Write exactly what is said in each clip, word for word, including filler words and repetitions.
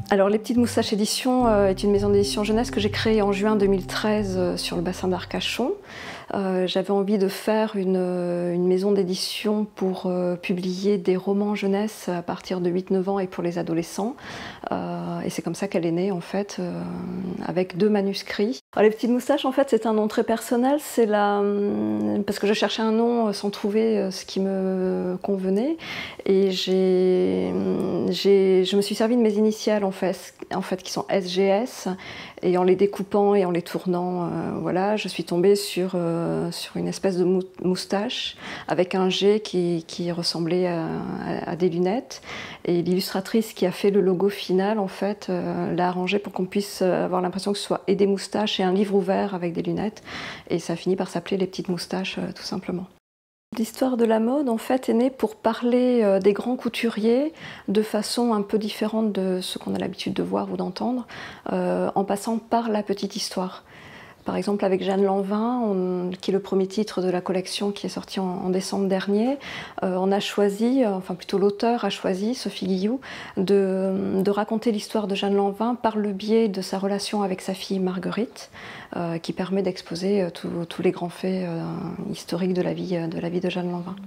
Alors Les Petites Moustaches Éditions euh, est une maison d'édition jeunesse que j'ai créée en juin deux mille treize euh, sur le bassin d'Arcachon. Euh, J'avais envie de faire une, une maison d'édition pour euh, publier des romans jeunesse à partir de huit neuf ans et pour les adolescents. Euh, et c'est comme ça qu'elle est née en fait, euh, avec deux manuscrits. Alors, Les Petites Moustaches en fait c'est un nom très personnel, c'est la... parce que je cherchais un nom sans trouver ce qui me convenait. Et j'ai, je me suis servi de mes initiales en fait, en fait qui sont S G S. Et en les découpant et en les tournant, euh, voilà, je suis tombée sur, euh, sur une espèce de moustache avec un G qui, qui ressemblait à, à, à des lunettes. Et l'illustratrice qui a fait le logo final, en fait, euh, l'a arrangé pour qu'on puisse avoir l'impression que ce soit et des moustaches et un livre ouvert avec des lunettes. Et ça a fini par s'appeler Les Petites Moustaches, euh, tout simplement. L'histoire de la mode, en fait, est née pour parler euh, des grands couturiers de façon un peu différente de ce qu'on a l'habitude de voir ou d'entendre, euh, en passant par la petite histoire. Par exemple, avec Jeanne Lanvin, on, qui est le premier titre de la collection qui est sorti en, en décembre dernier, euh, on a choisi, enfin plutôt l'auteur a choisi, Sophie Guillou, de, de raconter l'histoire de Jeanne Lanvin par le biais de sa relation avec sa fille Marguerite, euh, qui permet d'exposer euh, tous les grands faits euh, historiques de la vie de, la vie de Jeanne Lanvin.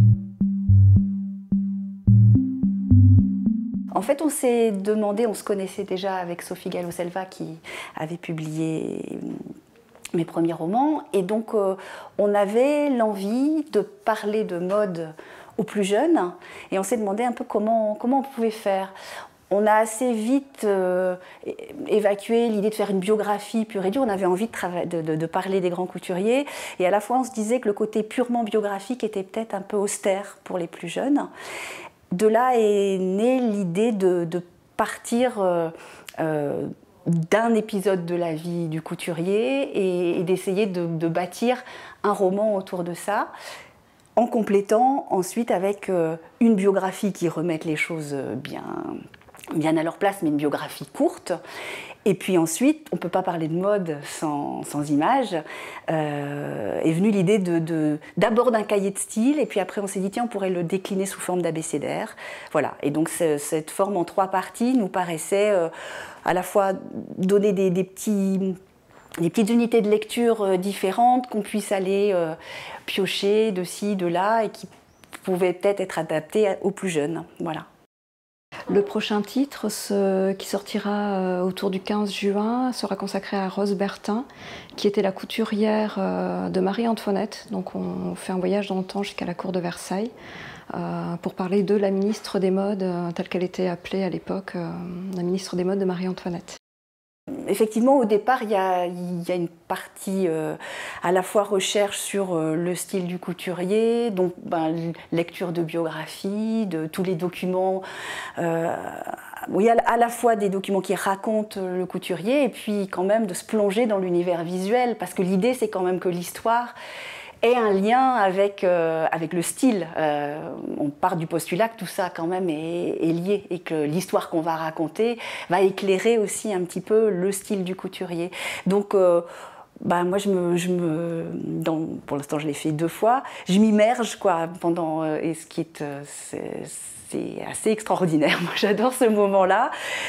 En fait, on s'est demandé, on se connaissait déjà avec Sophie Gallo-Selva qui avait publié mes premiers romans, et donc euh, on avait l'envie de parler de mode aux plus jeunes, et on s'est demandé un peu comment, comment on pouvait faire. On a assez vite euh, évacué l'idée de faire une biographie pure et dure. On avait envie de, de, de, de parler des grands couturiers, et à la fois on se disait que le côté purement biographique était peut-être un peu austère pour les plus jeunes. De là est née l'idée de, de partir euh, euh, d'un épisode de la vie du couturier et, et d'essayer de, de bâtir un roman autour de ça, en complétant ensuite avec euh, une biographie qui remette les choses bien, bien à leur place, mais une biographie courte. Et puis ensuite, on ne peut pas parler de mode sans, sans images. Euh, est venue l'idée de, de, d'abord d'un cahier de style, et puis après on s'est dit, tiens, on pourrait le décliner sous forme d'abécédaire. Voilà, et donc cette forme en trois parties nous paraissait euh, à la fois donner des, des, petits, des petites unités de lecture différentes, qu'on puisse aller euh, piocher de ci, de là, et qui pouvaient peut-être être adaptées aux plus jeunes. Voilà. Le prochain titre, ce, qui sortira autour du quinze juin, sera consacré à Rose Bertin, qui était la couturière de Marie-Antoinette. Donc on fait un voyage dans le temps jusqu'à la cour de Versailles euh, pour parler de la ministre des Modes, euh, telle qu'elle était appelée à l'époque, euh, la ministre des Modes de Marie-Antoinette. Effectivement, au départ, il y a, il y a une partie euh, à la fois recherche sur euh, le style du couturier, donc ben, lecture de biographie, de tous les documents. Euh, oui, à, à la fois des documents qui racontent le couturier, et puis quand même de se plonger dans l'univers visuel, parce que l'idée, c'est quand même que l'histoire ait un lien avec, euh, avec le style. Euh, on part du postulat que tout ça quand même est, est lié, et que l'histoire qu'on va raconter va éclairer aussi un petit peu le style du couturier. Donc euh, bah, moi, je me, je me, dans, pour l'instant je l'ai fait deux fois, je m'immerge quoi, pendant, euh, et ce qui est, euh, c'est, c'est assez extraordinaire. Moi j'adore ce moment-là.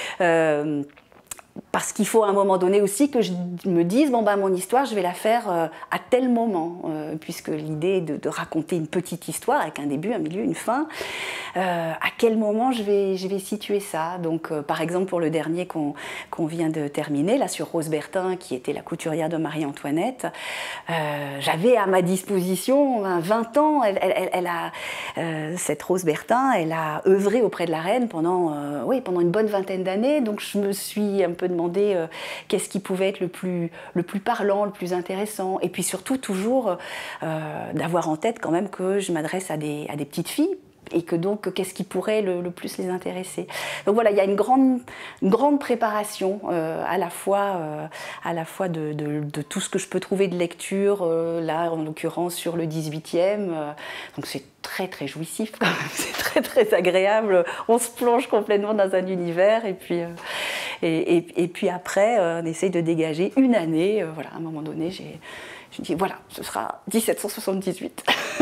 Euh, Parce qu'il faut à un moment donné aussi que je me dise, bon ben mon histoire, je vais la faire euh, à tel moment, euh, puisque l'idée est de, de raconter une petite histoire avec un début, un milieu, une fin. Euh, à quel moment je vais, je vais situer ça? Donc, euh, par exemple, pour le dernier qu'on qu'on vient de terminer, là sur Rose Bertin, qui était la couturière de Marie-Antoinette, euh, j'avais à ma disposition vingt ans. Elle, elle, elle a, euh, cette Rose Bertin, elle a œuvré auprès de la reine pendant, euh, oui, pendant une bonne vingtaine d'années. Donc, je me suis un peu demandé euh, qu'est-ce qui pouvait être le plus, le plus parlant, le plus intéressant. Et puis surtout, toujours euh, d'avoir en tête quand même que je m'adresse à des, à des petites filles, et que donc, qu'est-ce qui pourrait le, le plus les intéresser. Donc voilà, il y a une grande, une grande préparation, euh, à la fois, euh, à la fois de, de, de tout ce que je peux trouver de lecture, euh, là, en l'occurrence, sur le dix-huitième. Euh, donc c'est très, très jouissif quand même, c'est très, très agréable. On se plonge complètement dans un univers, et puis, euh, et, et, et puis après, euh, on essaye de dégager une année. Euh, voilà, à un moment donné, j'ai... Je me dis, voilà, ce sera mille sept cent soixante-dix-huit.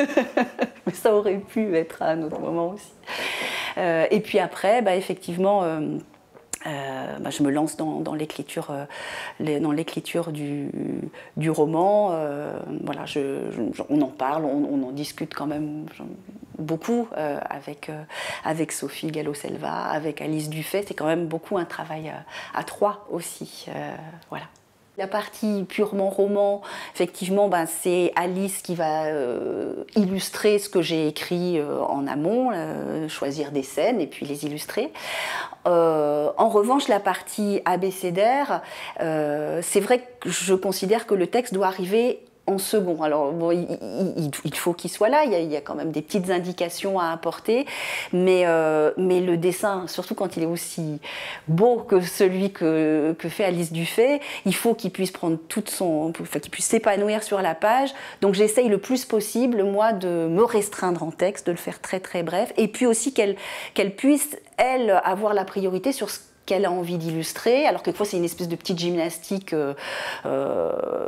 Mais ça aurait pu être à un autre moment aussi. Euh, et puis après, bah, effectivement, euh, Euh, bah, je me lance dans, dans l'écriture euh, dans l'écriture du, du roman. Euh, voilà, je, je, on en parle, on, on en discute quand même beaucoup euh, avec, euh, avec Sophie Gallo-Selva, avec Alice Dufay. C'est quand même beaucoup un travail à, à trois aussi. Euh, voilà. La partie purement roman, effectivement, ben, c'est Alice qui va euh, illustrer ce que j'ai écrit euh, en amont, euh, choisir des scènes et puis les illustrer. Euh, en revanche, la partie abécédaire, euh, c'est vrai que je considère que le texte doit arriver en second. Alors, bon, il, il, il faut qu'il soit là, il y, a, il y a quand même des petites indications à apporter, mais, euh, mais le dessin, surtout quand il est aussi beau que celui que, que fait Alice Dufay, il faut qu'il puisse prendre toute son, enfin, qu'il puisse s'épanouir sur la page. Donc j'essaye le plus possible, moi, de me restreindre en texte, de le faire très très bref, et puis aussi qu'elle qu'elle puisse, elle, avoir la priorité sur ce qu'elle a envie d'illustrer, alors que quelquefois c'est une espèce de petite gymnastique, euh, euh,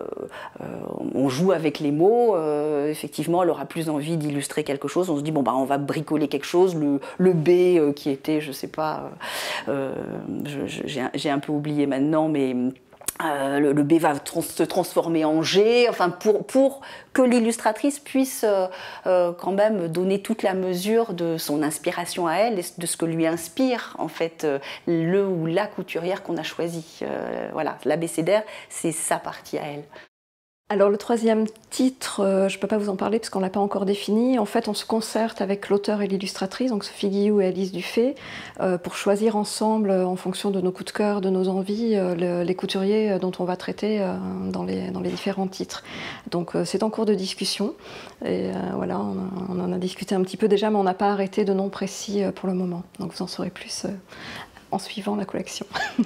on joue avec les mots, euh, effectivement elle aura plus envie d'illustrer quelque chose, on se dit bon bah on va bricoler quelque chose, le, le B euh, qui était, je sais pas, euh, j'ai un peu oublié maintenant, mais Euh, le, le B va trans se transformer en G, enfin pour, pour que l'illustratrice puisse euh, euh, quand même donner toute la mesure de son inspiration à elle et de ce que lui inspire en fait euh, le ou la couturière qu'on a choisi. Euh, voilà, l'abécédaire, c'est sa partie à elle. Alors le troisième titre, euh, je ne peux pas vous en parler parce qu'on ne l'a pas encore défini. En fait, on se concerte avec l'auteur et l'illustratrice, donc Sophie Guillou et Alice Dufay, euh, pour choisir ensemble, euh, en fonction de nos coups de cœur, de nos envies, euh, le, les couturiers dont on va traiter euh, dans, les, dans les différents titres. Donc euh, c'est en cours de discussion. Et euh, voilà, on, a, on en a discuté un petit peu déjà, mais on n'a pas arrêté de nom précis euh, pour le moment. Donc vous en saurez plus euh, en suivant la collection.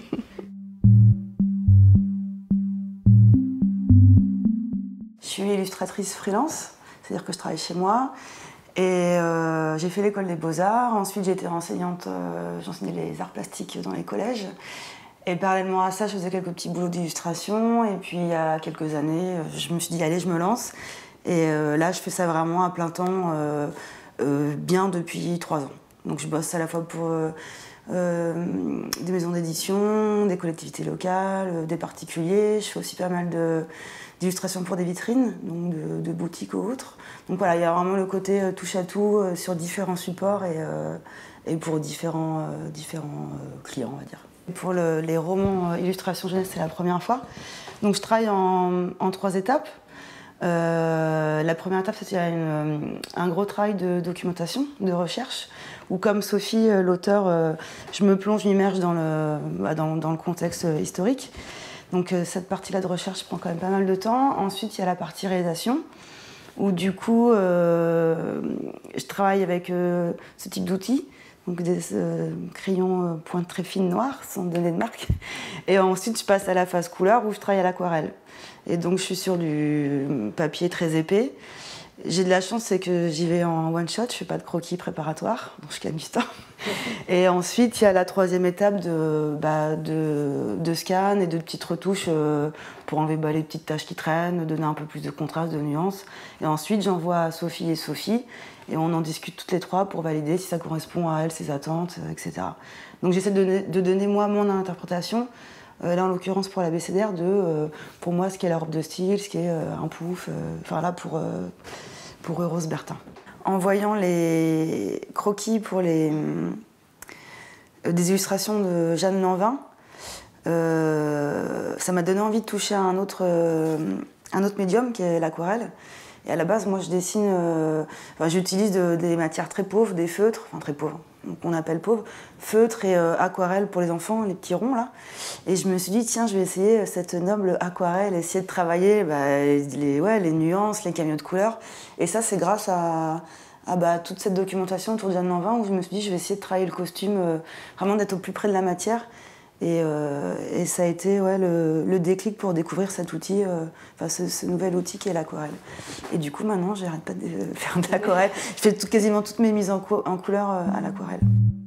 Je suis illustratrice freelance, c'est-à-dire que je travaille chez moi. Et euh, j'ai fait l'école des beaux-arts. Ensuite, j'ai été enseignante, euh, j'enseignais les arts plastiques dans les collèges. Et parallèlement à ça, je faisais quelques petits boulots d'illustration. Et puis, il y a quelques années, je me suis dit, allez, je me lance. Et euh, là, je fais ça vraiment à plein temps, euh, euh, bien depuis trois ans. Donc, je bosse à la fois pour euh, euh, des maisons d'édition, des collectivités locales, euh, des particuliers. Je fais aussi pas mal de d'illustrations pour des vitrines, donc de, de boutiques ou autres. Donc voilà, il y a vraiment le côté euh, touche à tout euh, sur différents supports et, euh, et pour différents, euh, différents euh, clients, on va dire. Et pour le, les romans euh, illustrations jeunesse, c'est la première fois. Donc je travaille en, en trois étapes. Euh, la première étape, c'est une, un gros travail de documentation, de recherche, où comme Sophie, euh, l'auteur, euh, je me plonge, je m'immerge dans le, bah, dans, dans le contexte euh, historique. Donc euh, cette partie-là de recherche prend quand même pas mal de temps. Ensuite, il y a la partie réalisation, où du coup, euh, je travaille avec euh, ce type d'outils, donc des euh, crayons euh, pointe très fine noire, sans donner de marque. Et ensuite, je passe à la phase couleur, où je travaille à l'aquarelle. Et donc, je suis sur du papier très épais. J'ai de la chance, c'est que j'y vais en one shot, je fais pas de croquis préparatoires, donc je gagne du temps. Et ensuite, il y a la troisième étape de, bah, de, de scan et de petites retouches euh, pour enlever bah, les petites taches qui traînent, donner un peu plus de contraste, de nuances. Et ensuite, j'envoie à Sophie et Sophie, et on en discute toutes les trois pour valider si ça correspond à elles, ses attentes, et cetera. Donc j'essaie de, de donner moi mon interprétation. Euh, là, en l'occurrence, pour l'abécédaire, de, euh, pour moi, ce qu'est la robe de style, ce qu'est euh, un pouf, euh, enfin là, pour, euh, pour Rose Bertin. En voyant les croquis pour les, euh, des illustrations de Jeanne Lanvin, euh, ça m'a donné envie de toucher à un autre, euh, un autre médium, qui est l'aquarelle. Et à la base, moi, je dessine, euh, enfin, j'utilise de, des matières très pauvres, des feutres, enfin très pauvres, qu'on appelle pauvres, feutres et euh, aquarelle pour les enfants, les petits ronds là. Et je me suis dit, tiens, je vais essayer cette noble aquarelle, essayer de travailler bah, les, ouais, les nuances, les camions de couleurs. Et ça, c'est grâce à, à bah, toute cette documentation autour de Jeanne Lanvin où je me suis dit, je vais essayer de travailler le costume, euh, vraiment d'être au plus près de la matière. Et, euh, et ça a été ouais, le, le déclic pour découvrir cet outil, euh, enfin ce, ce nouvel outil qui est l'aquarelle. Et du coup, maintenant, j'arrête pas de faire de l'aquarelle. Je fais tout, quasiment toutes mes mises en, co en couleur euh, à l'aquarelle.